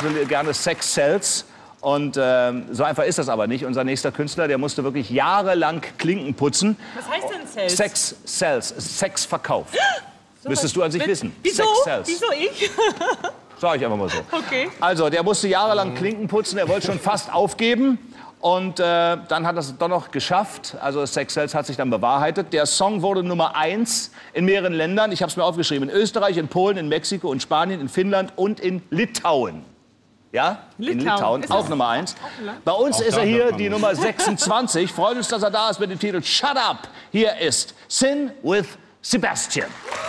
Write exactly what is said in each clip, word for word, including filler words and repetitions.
gerne Sex Sells. Und äh, so einfach ist das aber nicht. Unser nächster Künstler, der musste wirklich jahrelang Klinken putzen. Was heißt denn Sells? Sex Sells, Sex verkauft. So Müsstest du an sich wissen. Wieso? Sex Sells. Wieso ich? Sag ich einfach mal so. Okay. Also, der musste jahrelang Klinken putzen. Er wollte schon fast aufgeben. Und äh, dann hat er es doch noch geschafft. Also Sex Sells hat sich dann bewahrheitet. Der Song wurde Nummer eins in mehreren Ländern. Ich habe es mir aufgeschrieben. In Österreich, in Polen, in Mexiko, in Spanien, in Finnland und in Litauen. Ja, Litauen. in Litauen, auch Nummer eins. Bei uns ist er hier die Nummer sechsundzwanzig. Freut uns, dass er da ist mit dem Titel Shut Up. Hier ist Sin with Sebastian.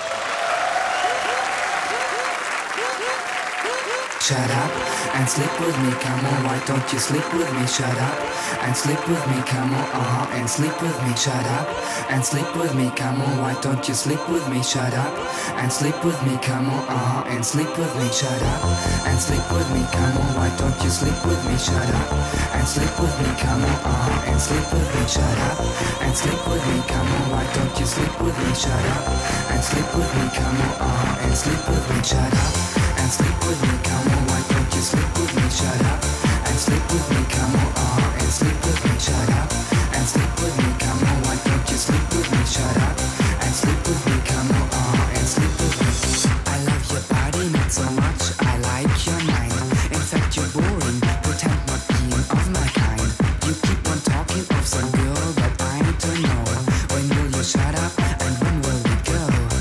Shut up and sleep with me, come on, why don't you sleep with me? Shut up and sleep with me, come on, uh-huh, and sleep with me. Shut up and sleep with me, come on, why don't you sleep with me? Shut up and sleep with me, come on, uh-huh, and sleep with me. Shut up and sleep with me, come on, why don't you sleep with me? Shut up and sleep with me, come on, uh-huh, and sleep with me. Shut up and sleep with me, come on, why don't you sleep with me? Shut up and sleep with me, come on, uh-huh, and sleep with me. Shut up and sleep with me, come on, why don't you sleep with me? Shut up and sleep with me, come on, uh-huh, and sleep with me. Shut up and sleep with me, come on, why don't you sleep with me? Shut up and sleep with me, come on, uh-huh, and sleep with me. I love your body, not so much, I like your mind. In fact, you're boring, pretend not being of my kind. You keep on talking of some girl, but I don't know. When will you shut up and when will we go?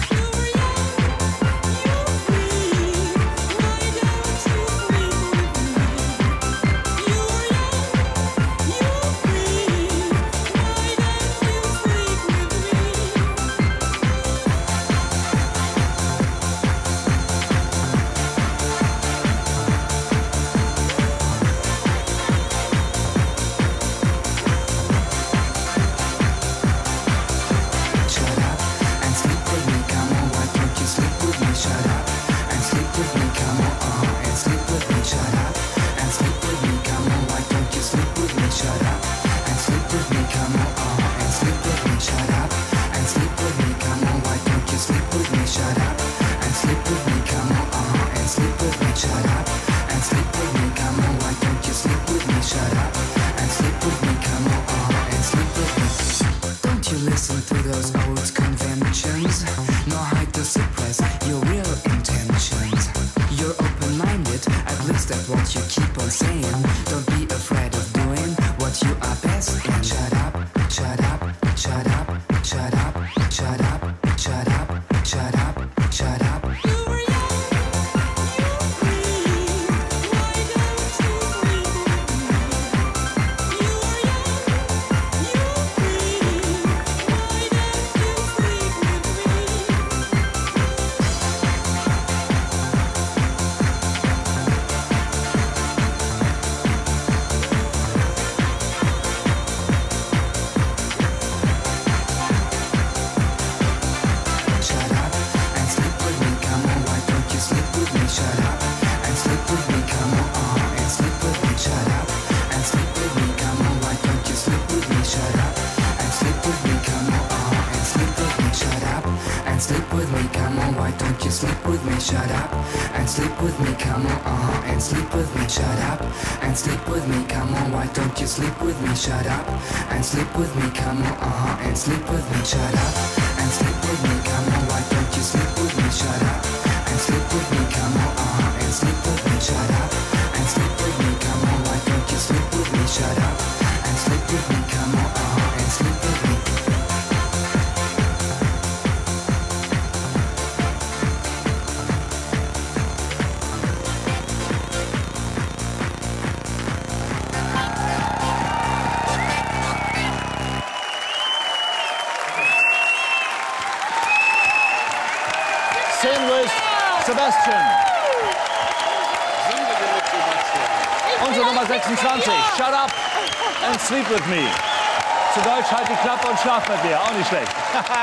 Listen to those old conventions, nor hide to suppress your real intentions. You're open-minded, at least that's what you keep on saying. Don't be afraid of doing what you are best in. Shut up, shut up, shut up, shut up, shut up, shut up, shut up, shut up. Sleep with me, come on, why don't you sleep with me? Shut up and sleep with me, come on, uh-huh, and sleep with me. Shut up and sleep with me, come on, why don't you sleep with me? Shut up and sleep with me, come on, uh-huh, and sleep with me. Shut up and sleep with me, come on, why don't you sleep with me? Shut up and sleep with me, come on, uh-huh, and sleep with me. Shut up and sleep with me, come on, why don't you sleep with me? Shut up and sleep with me, come on, uh-huh, and sleep with me. Sin with Sebastian. Unsere Nummer sechsundzwanzig. Shut up and sleep with me. Zu Deutsch, halt die Klappe und schlaf mit mir. Auch nicht schlecht.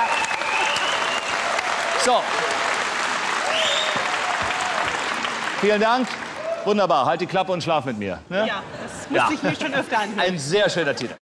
So. Vielen Dank. Wunderbar. Halt die Klappe und schlaf mit mir. Ne? Ja, das musste ja. ich mir schon öfter anhören. Ein sehr schöner Titel.